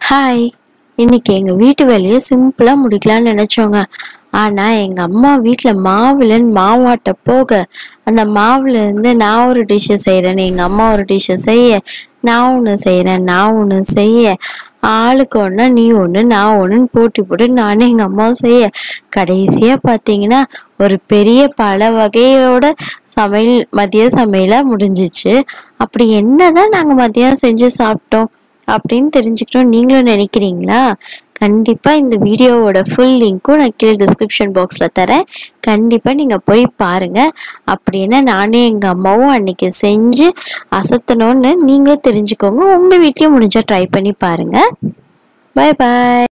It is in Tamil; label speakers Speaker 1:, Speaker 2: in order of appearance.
Speaker 1: ஹாய். இன்னைக்கு எங்க வீட்டு வேலையை சிம்பிளா முடிக்கலாம்னு நினைச்சோங்க. ஆனா எங்க அம்மா வீட்டுல மாவுலன்னு மாவாட்ட போக அந்த மாவுல இருந்து நான் ஒரு டிஷ்ஷை செய்யறேன்னு எங்க அம்மா ஒரு டிஷ்ஷை செய்ய, நான் ஒண்ணு செய்ய, ஆளுக்கு ஒண்ணு நீ ஒண்ணு நான் ஒண்ணுன்னு போட்டி போட்டு நானே எங்க அம்மாவும் செய்ய, கடைசியா பாத்தீங்கன்னா ஒரு பெரிய பல வகையோட மதிய சமையலா முடிஞ்சிச்சு. அப்படி என்னதான் நாங்க மதியம் செஞ்சு சாப்பிட்டோம் அப்படின்னு தெரிஞ்சுக்கணும் நீங்களும் நினைக்கிறீங்களா? கண்டிப்பா இந்த வீடியோவோட ஃபுல் லிங்க்கும் நான் கீழே டிஸ்கிரிப்ஷன் பாக்ஸ்ல தரேன். கண்டிப்பா நீங்க போய் பாருங்க. அப்படின்னா நானே எங்க அம்மாவும் அன்னைக்கு செஞ்சு அசத்தணும்னு நீங்களும் தெரிஞ்சுக்கோங்க. உங்க வீட்லயும் முடிஞ்சா ட்ரை பண்ணி பாருங்க. பை பாய்.